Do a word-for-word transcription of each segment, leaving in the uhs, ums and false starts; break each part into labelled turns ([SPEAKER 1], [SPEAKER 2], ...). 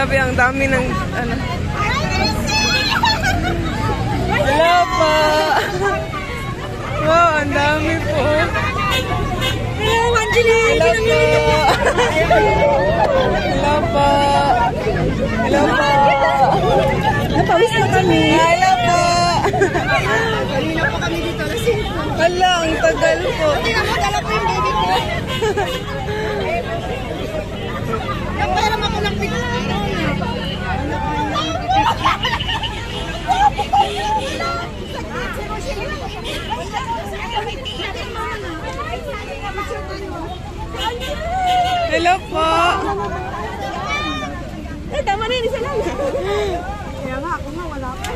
[SPEAKER 1] Grabe, ang dami ng ano. Hello po. Wow, ang dami po.
[SPEAKER 2] Hello, Angeline.
[SPEAKER 1] Hello po. Hello po. Hello po.
[SPEAKER 2] Napawis na kami.
[SPEAKER 1] Hello po.
[SPEAKER 2] Kanina po kami dito.
[SPEAKER 1] Hala, ang tagal po.
[SPEAKER 2] Pinakadala po yung baby ko. Yung pera mo ko ng picture.
[SPEAKER 1] Hello po.
[SPEAKER 2] Eh, tama na yun. Isa lang. Kaya nga, ako nga wala pa.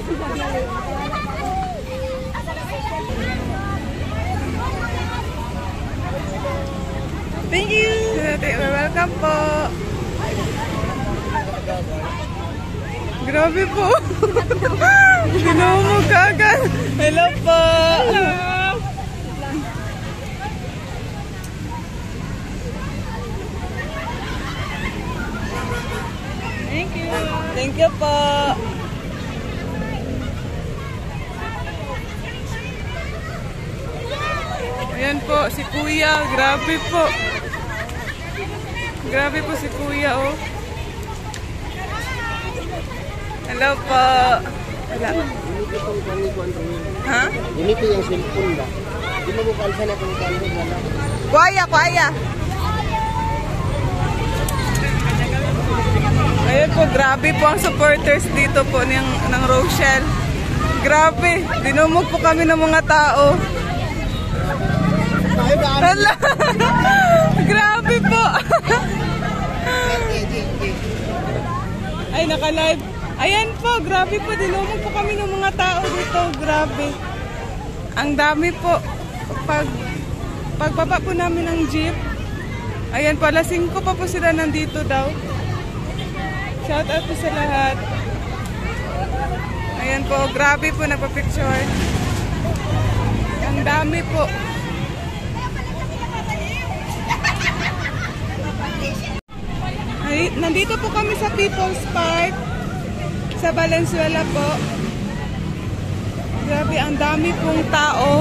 [SPEAKER 1] Thank you. Welcome po. Grabe po. Ginawa mo kagad. Hello po. Hello.
[SPEAKER 2] Thank you.
[SPEAKER 1] Thank you po. Ayan po, si Kuya. Grabe po. Grabe po si Kuya, oh. Hello po. Wala. Ha?
[SPEAKER 3] Ini po yung cellphone ba? Hindi mo bukalsa na kung kanya wala.
[SPEAKER 1] Kuya, kuya. Ayan po, grabe po ang supporters dito po ng, ng Rochelle. Grabe, dinumog po kami ng mga tao. Hala! Grabe po! Ay, naka-live. Ayan po, grabe po, dinumog po kami ng mga tao dito. Grabe. Ang dami po. Pag, pagbaba po namin ng jeep, ayan po, alas singko pa po sila nandito daw. Shout out po sa lahat. Ayan po, grabe po napapicture. Ang dami po. Ay, nandito po kami sa People's Park sa Valenzuela po. Grabe, ang dami pong tao.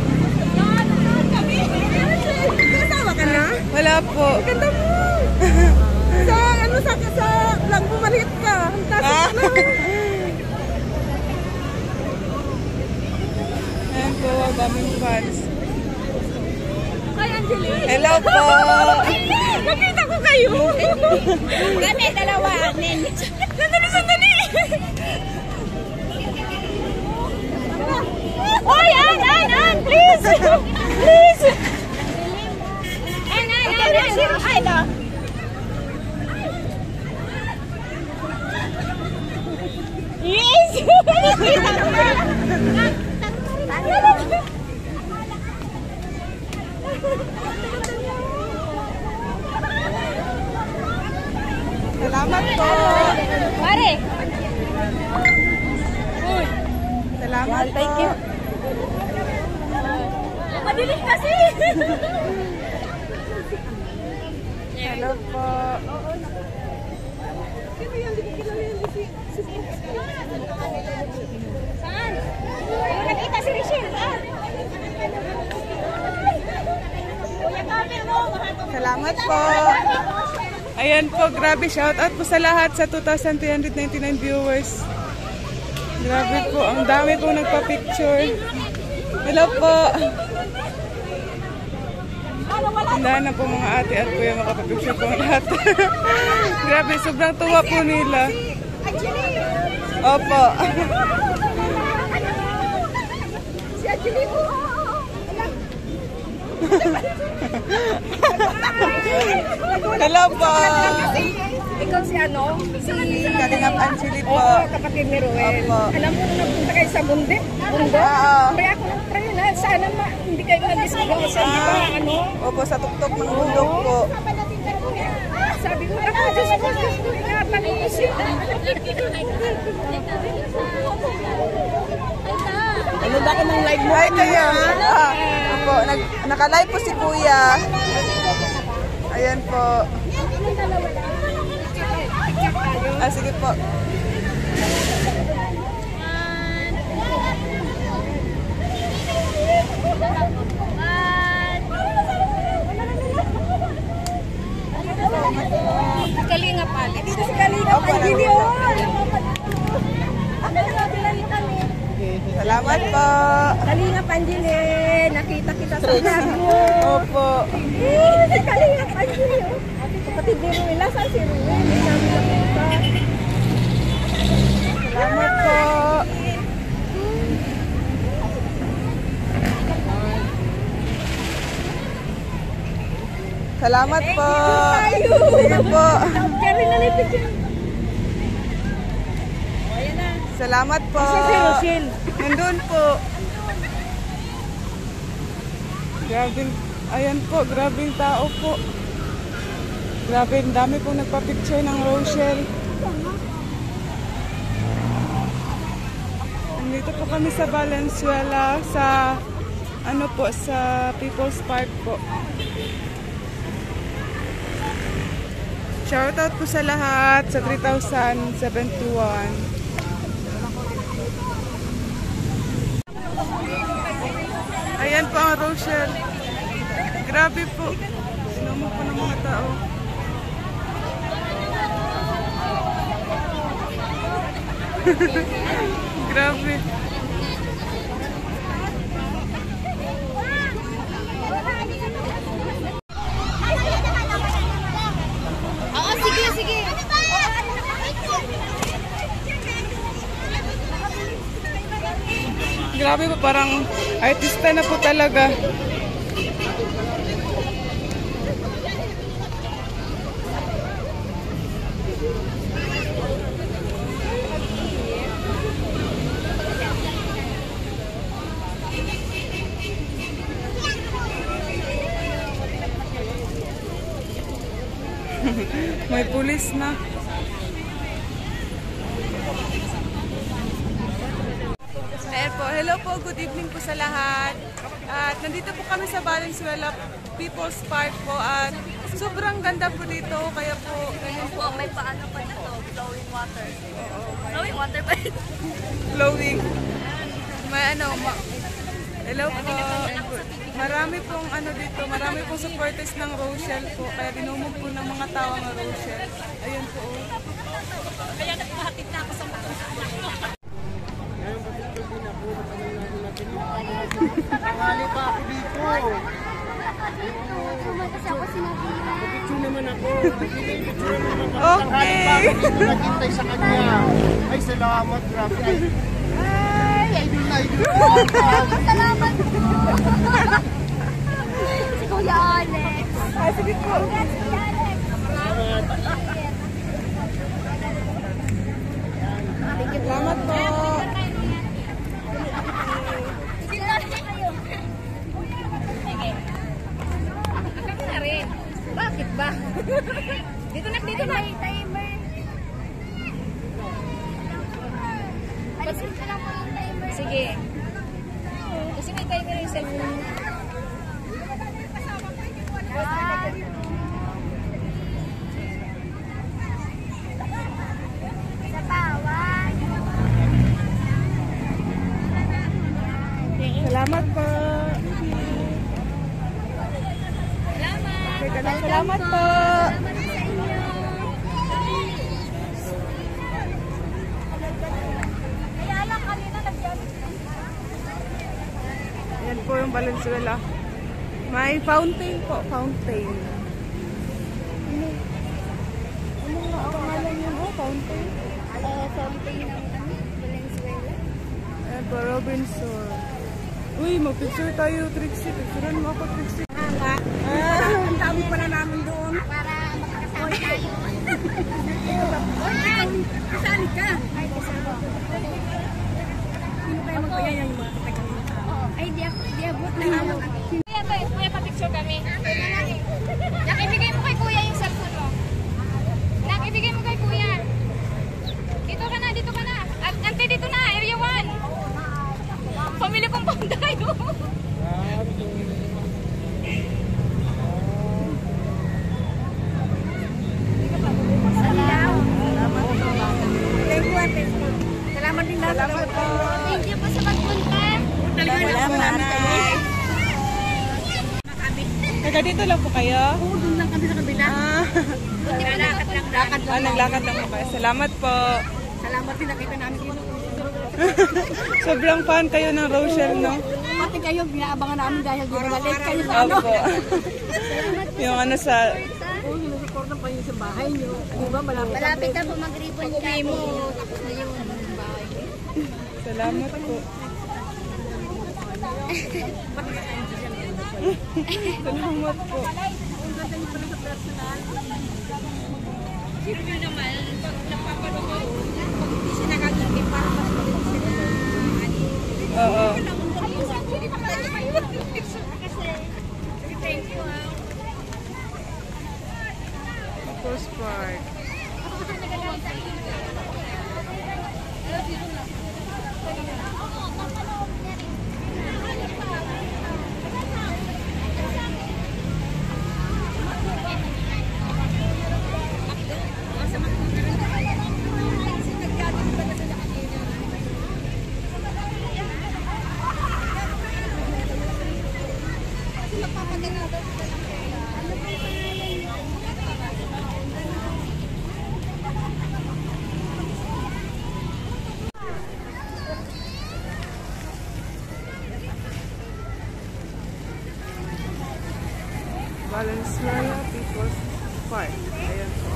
[SPEAKER 2] Kasama ka na?
[SPEAKER 1] Wala po.
[SPEAKER 2] Ganda mo. Sa ano sa sa lang bumalik ka. Ang taas na.
[SPEAKER 1] Ayan po, ang daming fans.
[SPEAKER 2] Hi, Angeline.
[SPEAKER 1] Hello po.
[SPEAKER 2] Nakita ko kayo. Kami dalawa. Sandali, sandali. Oy, An, An, An, please. Please. An, An, An, An. Ay, da. Yes.
[SPEAKER 1] Salamat po.
[SPEAKER 2] Pare.
[SPEAKER 1] Salamat po.
[SPEAKER 2] Thank you. Madilim kasi.
[SPEAKER 1] Hello po.
[SPEAKER 2] Saan? Nakita si Rachel. Ah.
[SPEAKER 1] Salamat po. Ayan po, grabe. Shout out po sa lahat sa two thousand three hundred ninety-nine viewers. Grabe po, ang dami po nagpa-picture. Hello po. Handa na po mga ate at kuya makapapicture po ang lahat. Grabe, sobrang tuwa po nila. Opo.
[SPEAKER 2] Si Angeline po.
[SPEAKER 1] Hello po.
[SPEAKER 2] Ikaw si ano? Si
[SPEAKER 1] Kalingap Angeline po.
[SPEAKER 2] Oo, kapatid ni Ruel.
[SPEAKER 1] Opo.
[SPEAKER 2] Alam mo, nung nagpunta kayo sa Mundo? Mundo?
[SPEAKER 1] Oo.
[SPEAKER 2] Kaya ako nang try na. Sana ma, hindi kayo nag-discover sa di ba? Ano?
[SPEAKER 1] Opo, sa tuktok ng bundok po.
[SPEAKER 2] Sabi ko, ako, Diyos ko, Diyos ko, ingatan ko siya.
[SPEAKER 1] Ano ba ko ng live mo? Ay, kayo. Ah, opo, nag, naka-live po si Kuya. Ayan po. Ah, sige po.
[SPEAKER 2] Kalinga pa. Dito si Kalinga pa. Hindi yun.
[SPEAKER 1] Salamat po.
[SPEAKER 2] Kalinga Panjili, nakita kita sa vlog mo.
[SPEAKER 1] Opo.
[SPEAKER 2] Eh, si Kalinga Panjili. Kapatid ni Ruela, saan si Ruela? Hindi namin nakita.
[SPEAKER 1] Salamat po. Salamat po. Sige po.
[SPEAKER 2] Kaya na lang picture.
[SPEAKER 1] Salamat po.
[SPEAKER 2] Kasi si Rochelle.
[SPEAKER 1] Nandun po. Grabing, ayan po, grabing tao po. Grabe, ang dami pong nagpa-picture ng Rochelle. Nandito po kami sa Valenzuela, sa, ano po, sa People's Park po. Shoutout po sa lahat sa three thousand seventy-one. Ayan po ang Rochelle. Grabe po. Sinumo po ng mga tao. Grabe.
[SPEAKER 2] Oo, sige, sige.
[SPEAKER 1] Grabe po, parang artista na po talaga. May pulis na. Ayan po, hello po, good evening po sa lahat. At nandito po kami sa Valenzuela People's Park po at sobrang ganda po dito, kaya po ganyan po.
[SPEAKER 2] Oo, may paano pa dito, flowing water. Flowing water pa ito.
[SPEAKER 1] Flowing. May ano, ma hello po. Marami pong ano dito, marami pong supporters ng Rochelle po, kaya dinumog po ng mga tao ng Rochelle. Ayan po.
[SPEAKER 2] Kaya nagpahatid na ako sa mga anak ko.
[SPEAKER 3] Tangali pa ako dito.
[SPEAKER 2] Kasi ako sinabihan.
[SPEAKER 3] Picture naman ako. Picture naman ako.
[SPEAKER 1] Okay.
[SPEAKER 3] Tangali pa ako dito naghintay sa kanya. Ay, salamat. Grabe. Ay, ay, idol na idol.
[SPEAKER 2] Salamat po. Si Kuya Alex.
[SPEAKER 1] Ay, sige po.
[SPEAKER 2] Congrats, Kuya Alex.
[SPEAKER 1] Salamat po.
[SPEAKER 2] Bakit ba? Dito na, dito na. Timer. Alisin ko lang po yung timer. Sige. Kasi may timer yung cellphone. Sa bawat.
[SPEAKER 1] Salamat po.
[SPEAKER 2] Salamat.
[SPEAKER 1] Salamat po.
[SPEAKER 2] Salamat sa inyo. Kaya lang kanina nag-gamit lang.
[SPEAKER 1] Yan po yung Valenzuela. May fountain po, fountain. Ano? Ano nga ang pangalan niyo? Oh, fountain.
[SPEAKER 2] Uh, fountain ng ano, Valenzuela.
[SPEAKER 1] Ayan po, Robinson. Uy, mag-picture tayo, Trixie. Picturean mo ako, Trixie.
[SPEAKER 2] Nga.
[SPEAKER 1] Ah,
[SPEAKER 2] Ang dami pala namin doon. Para makakasama tayo. Oy, kasali ka. Ay, kasama. Sino kayo magpaya yung mga katagang tao? Ay, di ako, di abot na ako. Kuya, tayo, kuya, pa-picture kami. Nak, ibigay mo kay kuya yung cellphone mo. Nak, ibigay mo kay kuya. Dito ka na, dito ka na. Ante, dito na, area one. Pamilya kong pandayo. Lakad
[SPEAKER 1] Ah, naglakad lang po kayo. Salamat po.
[SPEAKER 2] Salamat din nakita namin dito.
[SPEAKER 1] Sobrang fan kayo ng Rochelle, no?
[SPEAKER 2] Pati kayo, binaabangan namin dahil binabalik kayo sa ano.
[SPEAKER 1] Opo. Yung ano sa...
[SPEAKER 2] Oo, nirecord pa yun sa bahay nyo. Di ba, malapit. Malapit na po mag-ribbon ka mo. Tapos na yun.
[SPEAKER 1] Salamat po. Salamat po.
[SPEAKER 2] Sino naman, pag napapanood ko, pag hindi siya nakagigil, para mas maganda sila.
[SPEAKER 1] Oo.
[SPEAKER 2] Ayun, sa actually, nakalala kayo. Kasi, thank you, ha.
[SPEAKER 1] Post Park. Valenzuela People's Park. Ayan po.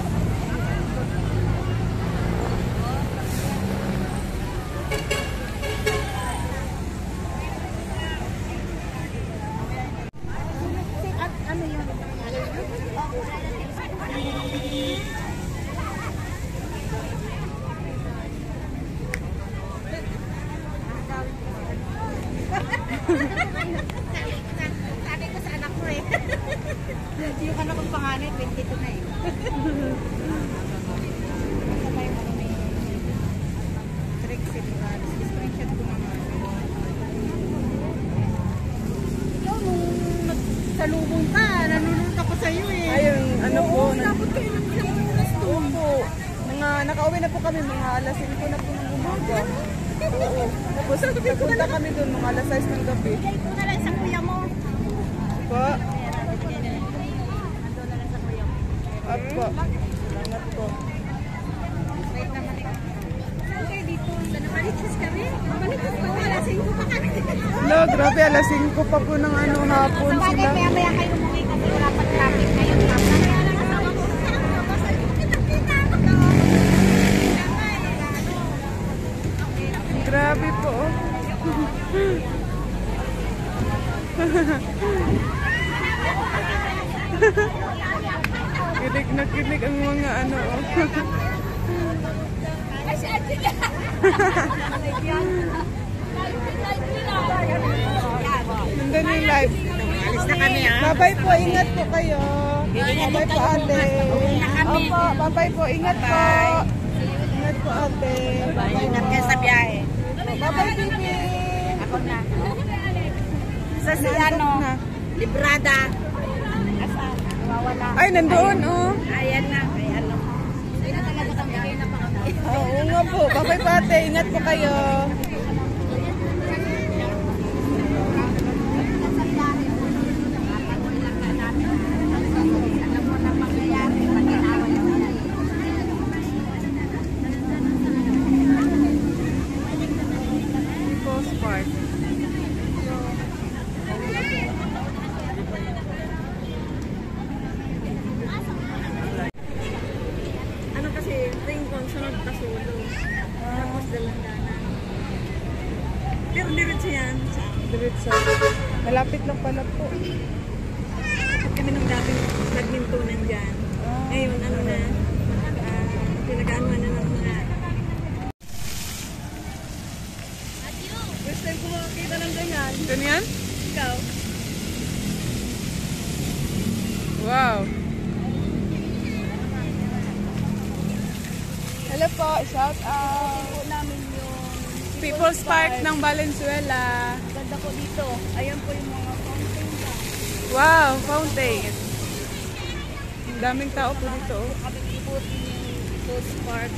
[SPEAKER 2] At ano yun? Sabi ko sa anak ko eh. Yung anak kong panganay, twenty-two na eh. Sabay mo na yung trick sila. Screenshot ko naman. Ikaw nung nagsalubong ka, nanunod ako sa'yo eh.
[SPEAKER 1] Ayun, ano po.
[SPEAKER 2] Oo, dapat kayo ng ilang oras to.
[SPEAKER 1] Opo. Mga, nakauwi na po kami, mga alas singko na po ng umaga. Oo. Tapos nagpunta kami doon, mga alas sais ng gabi.
[SPEAKER 2] Bigay ko na lang sa kuya mo.
[SPEAKER 1] Po.
[SPEAKER 2] Nandun na lang sa kuya mo.
[SPEAKER 1] Opo. Salamat po.
[SPEAKER 2] Wait naman eh. Saan kayo dito? Sa Nabalitis ka rin? Nabalitis pa wala sa inyo pa kami.
[SPEAKER 1] Hello, grabe, alas singko pa po ng ano hapon
[SPEAKER 2] Sa bagay,
[SPEAKER 1] sila.
[SPEAKER 2] maya-maya kayo umuwi kasi wala pa traffic ngayon. Traffic. Kaya lang asawa ko. Basta kita-kita ako na.
[SPEAKER 1] Grabe po. Oh. Kilig na kilig ang mga ano. Oh.
[SPEAKER 2] Kasi Angela.
[SPEAKER 1] Nandun yung live.
[SPEAKER 2] Alis na kami ha.
[SPEAKER 1] Bye-bye po, ingat po kayo. Bye-bye po ate. Opo, bye-bye po, ingat po. Ingat po ate.
[SPEAKER 2] Ingat kayo sa biyahe.
[SPEAKER 1] Bye-bye Bibi.
[SPEAKER 2] Ako na. Sa si ano, librada. Asan? Nawawala.
[SPEAKER 1] Ay, nandoon oh.
[SPEAKER 2] Ayan na. Ayan na. Sa'yo na talaga kami. Kayo na pa kami.
[SPEAKER 1] Oo nga po. Bye-bye po ate. Ingat po kayo. Post Park.
[SPEAKER 2] Ano kasi, ringkong sunod pa solo. Tapos dalandana. Pero diretso yan.
[SPEAKER 1] Diretso. Malapit lang pala po.
[SPEAKER 2] Kapag kami nung dati nagmintunan dyan. Ngayon, ano na, uh, pinag-anuan na ng mga... First time ko makakita ng ganyan.
[SPEAKER 1] Ganyan?
[SPEAKER 2] Ikaw?
[SPEAKER 1] Wow. Hello po, shout out.
[SPEAKER 2] Po namin yung...
[SPEAKER 1] People's Park ng Valenzuela.
[SPEAKER 2] Ganda ko dito. Ayan po yung mga fountain ba.
[SPEAKER 1] Wow, fountain. Ang daming tao po dito. Oh.
[SPEAKER 2] Kami ikot yung People's Park.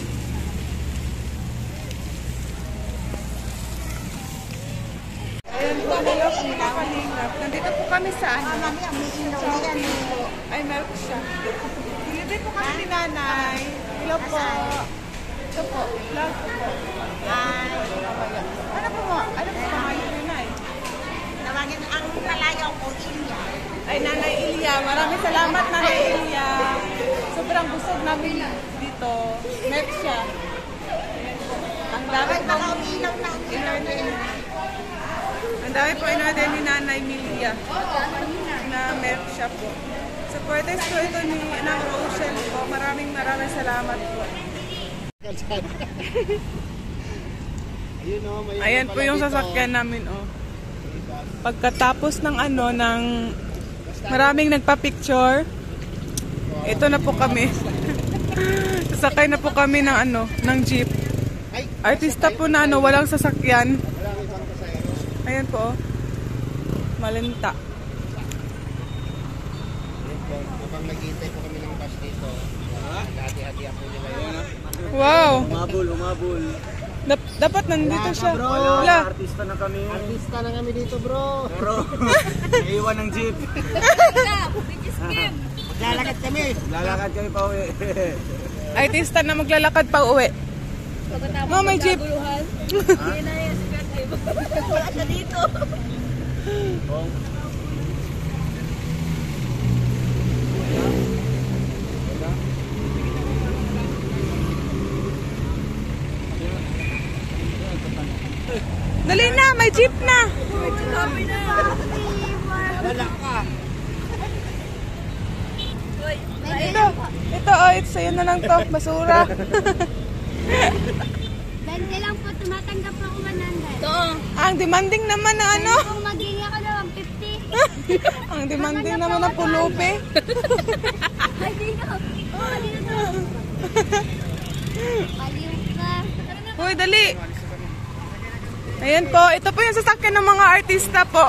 [SPEAKER 1] Ayan po, hello po mga kalingap. Nandito po kami sa ano? Ay, meron siya. Dito po kami ni nanay. Hello po. Ito po, vlog po. Ay, ano po mo? Ano po mga yun, nanay?
[SPEAKER 4] Tawagin ang kalayaw ko, Ilya.
[SPEAKER 1] Ay, Nanay Ilya. Maraming salamat, Nanay Ilya. Sobrang busog namin dito. Met siya. Ang dami
[SPEAKER 4] Bakit
[SPEAKER 1] po.
[SPEAKER 4] baka umilaw na umilaw na yan?
[SPEAKER 1] Ang dami po in-order ni Nanay Milia na milk siya po. Supporters po ito ni ng Rochelle po. Maraming maraming salamat po.
[SPEAKER 3] Ayun oh, may
[SPEAKER 1] Ayan po yung sasakyan namin, oh. Pagkatapos ng ano, ng maraming nagpa-picture, ito na po kami. Sasakay na po kami ng ano, ng jeep. Artista po na ano, walang sasakyan.
[SPEAKER 3] Walang ibang pasahero.
[SPEAKER 1] Ayan po, oh. Malinta.
[SPEAKER 3] Ayun po, habang naghihintay po kami ng bus dito, hati-hati po nila yun.
[SPEAKER 1] Wow!
[SPEAKER 5] Umabol, umabol.
[SPEAKER 1] Dap- dapat nandito siya.
[SPEAKER 3] bro.
[SPEAKER 1] Wala.
[SPEAKER 5] Artista na kami.
[SPEAKER 3] Artista na kami dito, bro.
[SPEAKER 5] Pero, naiwan ng jeep.
[SPEAKER 3] Lalakad kami.
[SPEAKER 5] Lalakad kami pa uwi.
[SPEAKER 1] Artista na maglalakad pa uwi. No, may jeep. Dali na, may jeep na.
[SPEAKER 3] Wala ka.
[SPEAKER 1] Ito, ito, oh, ito sa'yo na lang to, basura.
[SPEAKER 2] Bente lang po, tumatanggap ako one hundred.
[SPEAKER 1] Ang demanding naman na ano.
[SPEAKER 2] Kung magiging ako na one fifty.
[SPEAKER 1] Ang demanding naman na pulupi.
[SPEAKER 2] Ay, dito. Oo, dito to. Paliw ka.
[SPEAKER 1] Uy, dali. Ayan po, ito po yung sasakyan ng mga artista po.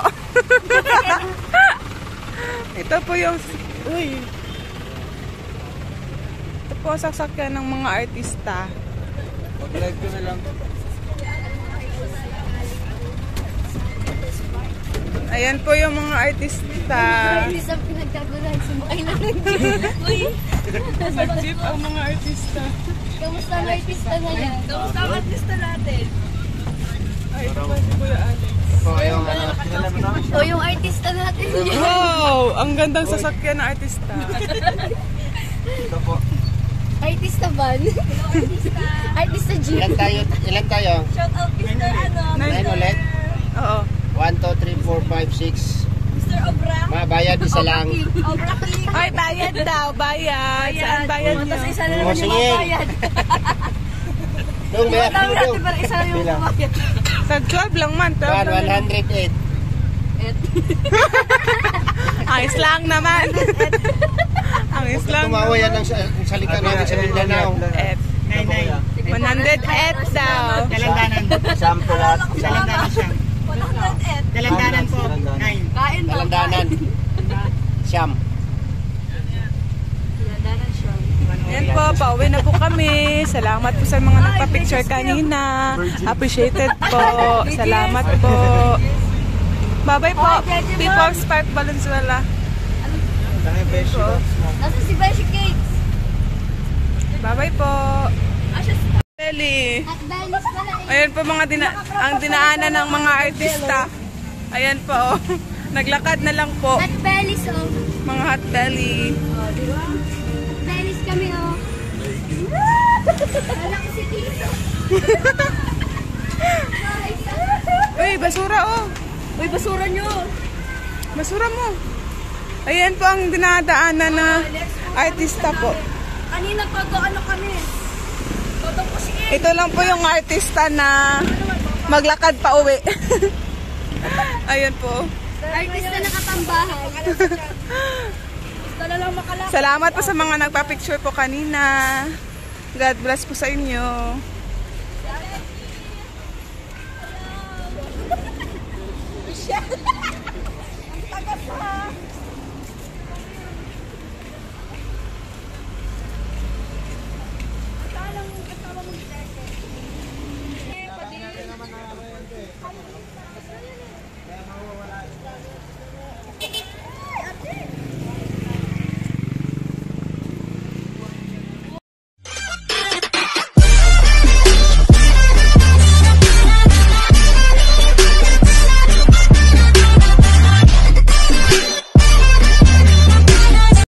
[SPEAKER 1] Ito po yung, uy. Ito po ang sasakyan ng mga artista.
[SPEAKER 5] Mag-live ko na lang.
[SPEAKER 1] Ayan po yung mga artista.
[SPEAKER 2] Hindi sa pinagkagulan, sumakay na ng jeep. Uy,
[SPEAKER 1] Nag-jeep ang mga artista.
[SPEAKER 2] kamusta ang artista na yan? Kamusta ang artista natin?
[SPEAKER 1] Ay, ito po si Kuya Alex.
[SPEAKER 3] Ito yung ano.
[SPEAKER 2] O, yung artista natin yan.
[SPEAKER 1] Wow! Ang gandang sasakyan na artista.
[SPEAKER 5] Ito po.
[SPEAKER 2] Artista van. Artista. Artista jeep.
[SPEAKER 3] Ilan tayo? Ilan tayo?
[SPEAKER 2] Shout out Mister Ano.
[SPEAKER 3] Nine ulit?
[SPEAKER 1] Oo.
[SPEAKER 3] One, two, three, four, five, six.
[SPEAKER 2] Mister Obra.
[SPEAKER 3] Mabayad isa lang.
[SPEAKER 2] Obra King.
[SPEAKER 1] Ay, bayad daw, bayad. Saan bayad niyo?
[SPEAKER 2] Tapos isa na
[SPEAKER 3] O,
[SPEAKER 2] naman yung
[SPEAKER 3] sige.
[SPEAKER 2] mabayad.
[SPEAKER 3] Nung bayad
[SPEAKER 2] Tama
[SPEAKER 3] mo
[SPEAKER 2] natin
[SPEAKER 3] dong.
[SPEAKER 2] para isa na yung mabayad.
[SPEAKER 1] Tag twelve lang man. twelve
[SPEAKER 3] One,
[SPEAKER 1] lang
[SPEAKER 3] one
[SPEAKER 1] naman.
[SPEAKER 3] hundred eight.
[SPEAKER 1] Ayos lang naman. Ang islang.
[SPEAKER 3] Tumawa yan ang sa- ang salita namin sa Mindanao.
[SPEAKER 1] Et. one hundred eight daw.
[SPEAKER 4] Dalandanan.
[SPEAKER 5] Sample lahat.
[SPEAKER 4] Dalandanan siya.
[SPEAKER 2] one hundred eight.
[SPEAKER 4] Dalandanan po. Nine.
[SPEAKER 2] Kain ba?
[SPEAKER 3] Dalandanan. Siyam.
[SPEAKER 2] Dalandanan siya.
[SPEAKER 1] Yan po, pauwi na po kami. Salamat po sa mga nagpa-picture kanina. Appreciated po. Salamat po. Bye-bye po. People's Park Valenzuela.
[SPEAKER 5] Tangay beshi.
[SPEAKER 2] Nasa si Beshi Cakes.
[SPEAKER 1] Bye-bye po.
[SPEAKER 2] Asya si
[SPEAKER 1] Belly.
[SPEAKER 2] At Belis pala eh.
[SPEAKER 1] Ayan po mga dina ang dinaanan ng mga artista. Ayan po. Oh. Naglakad na lang po.
[SPEAKER 2] At Belis oh.
[SPEAKER 1] Mga hot belly.
[SPEAKER 2] Oh, di ba? At Belis kami oh. Wala ko si Tito.
[SPEAKER 1] Uy, basura oh.
[SPEAKER 2] Uy, basura nyo.
[SPEAKER 1] Basura mo. Ayan po ang dinadaanan na artista po.
[SPEAKER 2] Kanina pa to ano kami. Toto ko si
[SPEAKER 1] Ito lang po yung artista na maglakad pa uwi. Ayan po.
[SPEAKER 2] Artista na katambahan. Gusto na lang makalak.
[SPEAKER 1] Salamat po sa mga nagpa-picture po kanina. God bless po sa inyo.
[SPEAKER 2] Shit.